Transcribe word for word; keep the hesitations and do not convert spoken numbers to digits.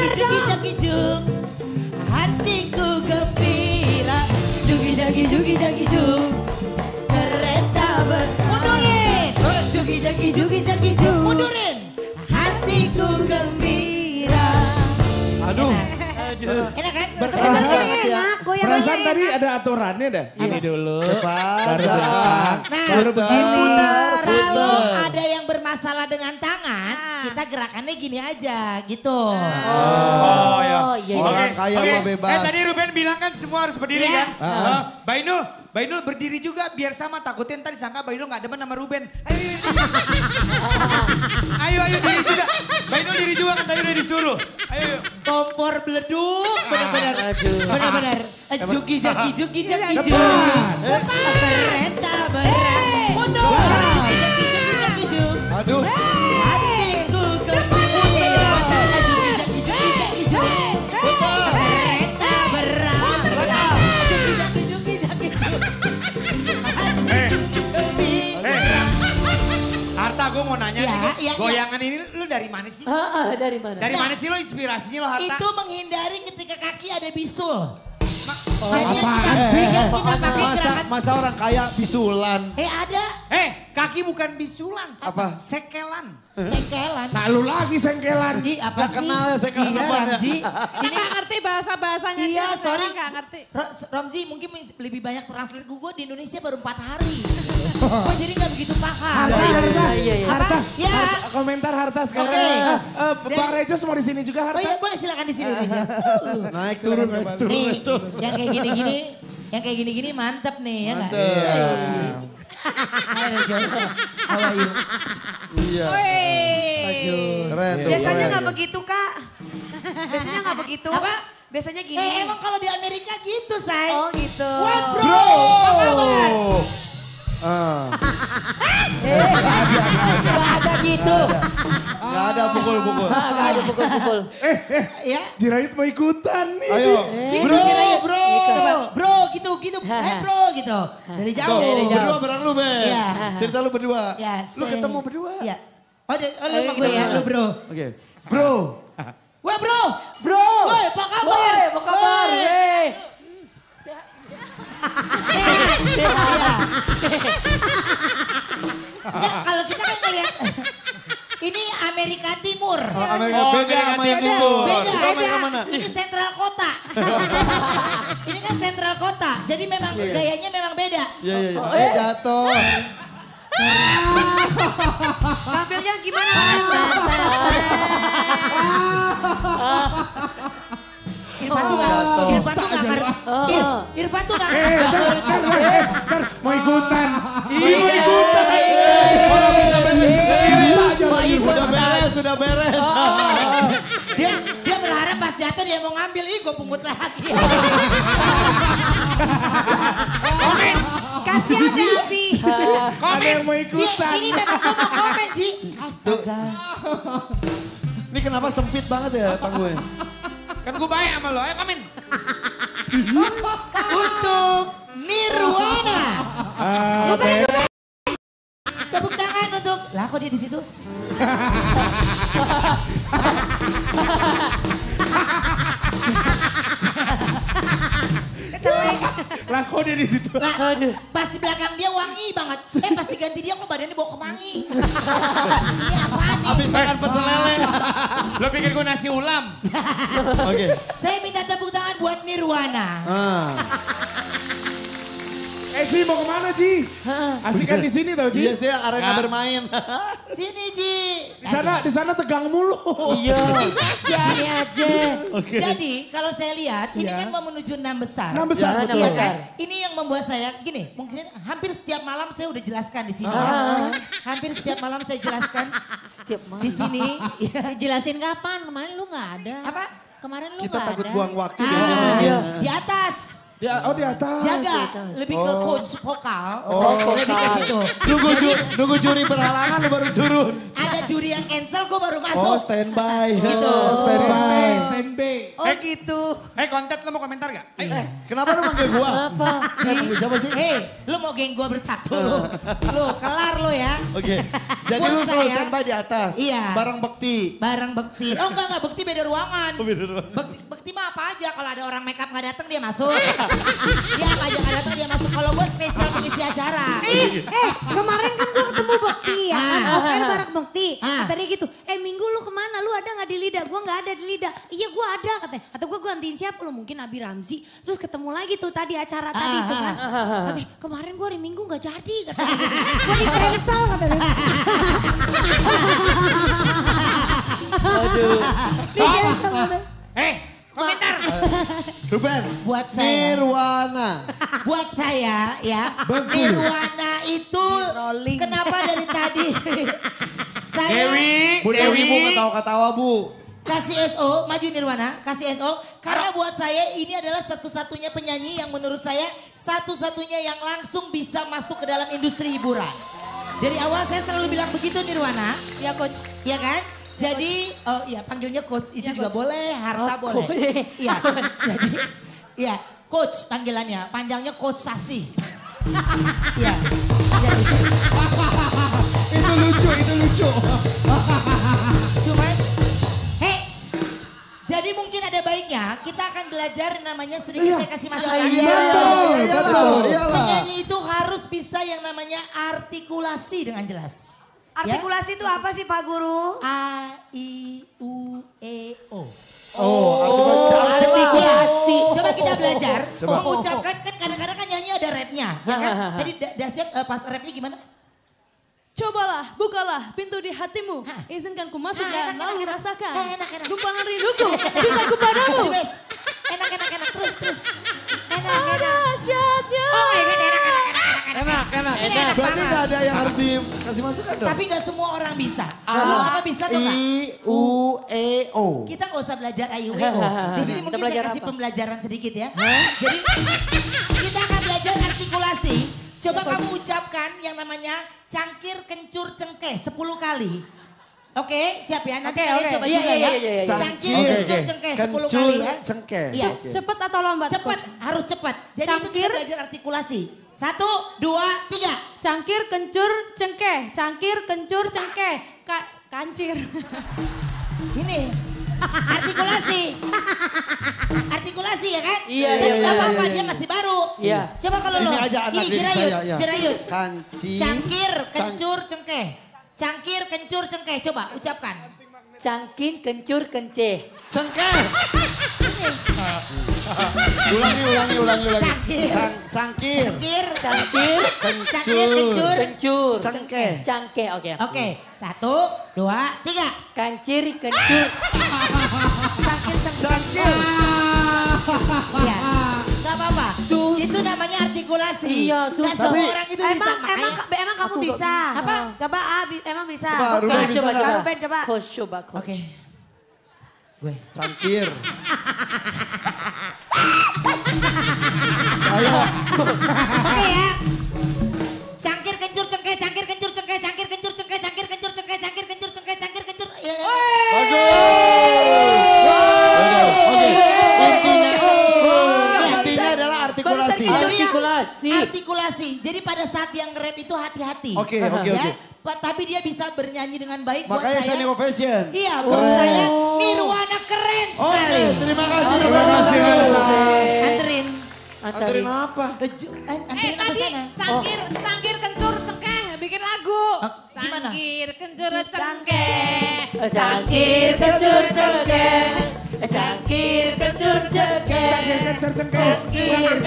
jugi jagi jug, hatiku gembira. Jugi jagi jugi jagi jug, kereta ber. Mundurin. Jugi jagi jugi jagi jug, mundurin. Hatiku gembira. Aduh. Aduh. Enak kan? Berkerasa banget ya. Perasaan tadi ada aturannya dah. Ini dulu. Cepat. Baru depan. Nah, Baru begini. kalau ada yang bermasalah dengan tangan, kita gerakannya gini aja gitu. Oh, ya. iya. Orang Oke, kaya oke. mah bebas. Eh tadi Ruben bilang kan semua harus berdiri Iya. kan? Uh, Bainul, Bainul berdiri juga biar sama. Takutnya ntar disangka Bainul gak demen sama Ruben. Ayo, ayo, ayo, ayo diri juga. Bainul diri juga kan tadi udah disuruh. Ayo, ayo. Kompor beleduk, benar-benar, Aduh. benar-benar. Jugi jagi jugi jagi jug. Depan. Kereta berat. Mundur. Jugi jagi jugi jagi jug. Aduh. Hatiku gembira. Jugi jagi jugi jagi jug. Kereta berat. Jugi jagi jugi jagi jug. Eh, Gembira. eh. Harta gue mau nanya Ya, nih, Gu. ya, ya. Goyangan ini lu dari mana sih? Ah, ah, dari mana? Dari Nah, mana sih lo inspirasinya lo Harta? Itu menghindari ketika kaki ada bisul. Ma- Jadi yang apaan kita, sih? yang kita pakai Masa, gerakan. masa orang kaya bisulan. Eh ada Eh, kaki bukan bisulan. Apa? Sekelan. sengkelan. Nah lu lagi sengkelan. Ih, apa Gak sih? kenal ya sengkelan Iya, apaan ya? Ramzi. Ini gak ngerti bahasa-bahasanya Iya, dia, sorry. Gak ngerti. Ra- Ramzi mungkin lebih banyak translate gue di Indonesia baru empat hari. Gue jadi gak begitu paham. Harta, iya, harta, iya, iya. harta, Ya. harta, komentar harta sekarang. Oke. Eh, eh, Bang Dan- Recus mau di sini juga Oh harta. iya boleh silakan di sini. Recus. Uh. Naik turun, naik turun. Nih, Recus. yang kayak gini-gini, yang kayak gini-gini mantep nih ya nggak? Mantep. Hai Recus, how are you? Iya. Keren tuh. Biasanya keren. gak begitu kak. Biasanya gak begitu. Apa? Biasanya gini. Eh emang kalau di Amerika gitu say. Oh gitu. What bro? Bro. Apa kabar? Ah. Eh, gak ada gitu. Gak ada pukul-pukul. Ah, gak ada pukul-pukul. Ya. Jirayut mau ikutan nih. Ayo. Gitu Bro, Jirayut. bro. Coba bro gitu gitu. Eh bro gitu. Dari Go, jauh. Dari jauh. berdua bareng lu, Ben. Iya. Cerita lu berdua. Ya, Lu say- ketemu berdua. Iya. Oh, de- oh lu Ayo, sama gue ya, bro. lu bro. Oke. Bro. Wah bro. Bro. Woi, apa kabar? Woi, apa kabar? Woi. Hei. Iya. Ya, kalau kita kan ngeliat ini Amerika Timur. Oh, Amerika Oh, beda Amerika sama yang Timur. itu. Beda, Itu Amerika mana? Ini sentral kota. Ini kan sentral kota. Jadi memang gayanya memang beda. Iya, iya, iya. Eh, jatuh. Tampilnya gimana? Irfan tuh gak, Irfan tuh gak ngerti. Oh. Ir- Irfan tuh gak Eh, ngerti. ntar, ntar, eh, ntar, mau ikutan. Iya, Mau ikutan. Oh, bisa beres sendiri. Mau ikut. Udah beres, sudah beres. Dia dia berharap pas jatuh dia mau ngambil, ih gue pungut lagi. Kasih ada Abi. Ada yang mau Dia, ikutan. ini memang gue mau komen Ji. Astaga. Ini kenapa sempit banget ya panggungnya? Kan gue baik sama lo, ayo komen. Untuk Nirwana. Ah, oke. Tepuk tangan untuk, lah kok dia di situ? Lah kok dia di situ? Lah, Aduh. pas di belakang dia wangi banget. Eh pas diganti dia kok badannya bau kemangi. Ini apaan nih? Habis makan pecel lele. Lo pikir gue nasi ulam? Oke. Saya minta tepuk tangan buat Nirwana. Ah. Eh Ji mau kemana Ji? Asikan di sini tau Ji. Iya sih arena bermain. Sini Ji. Di sana di sana tegang mulu. Iya. Sini aja. Jadi kalau saya lihat ini kan mau menuju enam besar. Enam besar, Ya, betul. Iya enam kan? besar. Ini yang membuat saya gini, mungkin hampir setiap malam saya udah jelaskan di sini. Ah. Hampir setiap malam saya jelaskan Setiap malam. di sini. Iya. Dijelasin kapan? Kemarin lu nggak ada. Apa? Kemarin lu Kita nggak takut ada. buang waktu Ah, dia. di atas. Di, oh di atas. Jaga, lebih ke coach vokal. Oh, lebih ke situ. Nunggu, ju nunggu juri berhalangan lu baru turun. Ada juri yang cancel, gue baru Oh masuk. standby. Gitu. Oh, standby, standby. Untuk begitu. Eh kontet lo mau komentar gak? Ayo. Eh, kenapa lu manggil gua? Apa? Eh, manggil siapa sih? Hei, lu mau geng gua bersatu lu. Lu kelar lu ya. Oke. Jadi Buat lu selalu saya- standby di atas. Iya. Barang bekti. Barang bekti. Oh enggak enggak, bekti beda ruangan. Oh, beda ruangan. Bekti, bekti mah apa aja, kalau ada orang make up nggak datang dia masuk. Dia apa aja nggak datang dia masuk. Kalau gua spesial pengisi acara. Eh, eh, kemarin kan gue ketemu Bekti ya kan, Ah. off air bareng Bekti. Ah. Kata dia gitu, eh Minggu lu kemana, lu ada gak di Lidah? Gue gak ada di Lidah. Iya gue ada katanya. Kata gue gantiin siapa lu, mungkin Abi Ramzi. Terus ketemu lagi tuh tadi acara tadi Ah, tuh kan. ah. Katanya, kemarin gue hari Minggu gak jadi katanya. Gue di cancel katanya. Aduh. Di cancel katanya. Eh komentar. Ruben. Buat saya. Nirwana. Buat saya ya, Betul. Nirwana itu Rolling. kenapa dari tadi saya Dewi, Bu Dewi, Dewi. Bu ketawa-ketawa Bu. kasih S O, maju Nirwana, kasih S O. Karena buat saya ini adalah satu-satunya penyanyi yang menurut saya satu-satunya yang langsung bisa masuk ke dalam industri hiburan. Dari awal saya selalu bilang begitu Nirwana, Ya coach. ya kan? Jadi, oh iya panggilnya coach itu Iya, juga Coach. boleh, harta Oh, boleh. boleh. Iya, jadi, iya coach panggilannya, panjangnya coach Sasi. Iya, jadi, Itu lucu, itu lucu. cuman, hei, jadi mungkin ada baiknya kita akan belajar namanya sedikit saya kasih masukan. Iya, iya, Betul, iya, betul. iyalah. Penyanyi itu harus bisa yang namanya artikulasi dengan jelas. Artikulasi itu apa sih Pak Guru? A, I, U, E, O. Oh, Artikulasi. Coba kita belajar Coba. mengucapkan, kan kadang-kadang kan nyanyi ada rapnya, ya kan? Tadi Da- Dasyat eh, pas rapnya gimana? Cobalah, bukalah pintu di hatimu. Izinkan ku masuk Ah, dan enak, lalu enak, rasakan. enak. Enak, enak. Gumpalan rinduku, cintaku padamu. Wes, enak, enak, enak, terus, terus. Enak, Oh, enak. dahsyatnya. Oh my God, enak, enak, enak, enak. Enak, enak. Ini enak Berarti banget. nggak ada yang harus dikasih masukan dong? Tapi nggak semua orang bisa. Kalau apa bisa tuh nggak? I, U, E, O. Kita nggak usah belajar A I U E O. Di sini Kita mungkin saya belajar kasih apa? pembelajaran sedikit ya. Jadi kita akan belajar artikulasi. Coba kamu ucapkan yang namanya cangkir kencur cengkeh sepuluh kali. Oke, siap ya? Nanti Oke, kalian oke. coba Iya, juga iya, ya. iya, iya. Cangkir Oke, kencur oke. cengkeh sepuluh Kencur kali ya. cengkeh. Iya. Oke. Cepat atau lambat? Cepat, Coach? harus cepat. Jadi itu Cangkir. kita belajar artikulasi. Satu, dua, tiga. Cangkir kencur cengkeh, cangkir kencur cengkeh, Ka- kancir. Ini artikulasi. Artikulasi ya kan? Iya, Tapi iya, nggak iya, apa-apa, iya, dia iya. masih baru. Iya. Coba kalau lo. Ini aja anak Ih, didik jerayut, saya, ya. jerayut. Kanci. Cangkir, kencur, cengkeh. Cangkir, kencur, cengkeh. Coba ucapkan. Cangkin, kencur, kenceh. Cengkeh. Ulangi, ulangi, ulangi, ulangi. Cangkir. Cang- cangkir. Cangkir, Cangkir, cangkir, kencur. kencur. Cengkeh. Cangkeh, oke. Oke, satu, dua, tiga. Kancir, kencur. Cangkir, cengkeh. Cangkir. Iya, nggak apa-apa. Su- Itu namanya artikulasi. Iya, Nggak susah. semua Tapi- orang itu bisa. Emang, Makanya- emang, emang kamu Aku nggak bisa? bisa. Apa? Coba ah, bi- emang bisa. Coba, Oke, Ruben bisa coba, nggak? coba. Ruben coba. Coach, coba, coach. Oke. Gue. Cangkir. Ayo. Oke ya. Cangkir kencur cengkeh, cangkir kencur cengkeh, cangkir kencur cengkeh, cangkir kencur cengkeh, cangkir kencur cengkeh, cangkir kencur. Ya, ya. Bagus. Oke. Intinya, Ya, intinya adalah artikulasi. Artinya Artikulasi. Artikulasi. Jadi pada saat yang rap itu hati-hati. Oke, oke, Ya, oke. pa- Tapi dia bisa bernyanyi dengan baik buat Makanya saya. standing ovation. Iya, buat Keren. saya Nirwana keren Oke, sekali. terima kasih. Terima kasih. Anterin. Anterin apa? Eh, ju- eh, Eh Anterin apa tadi sana? cangkir, cangkir kencur cengkeh, bikin lagu. Oh, gimana? Cangkir kencur cengkeh. Cangkir, kencur, cengkeh. Cangkir, kencur, cengkeh. Cangkir kencur cengkeh. Cangkir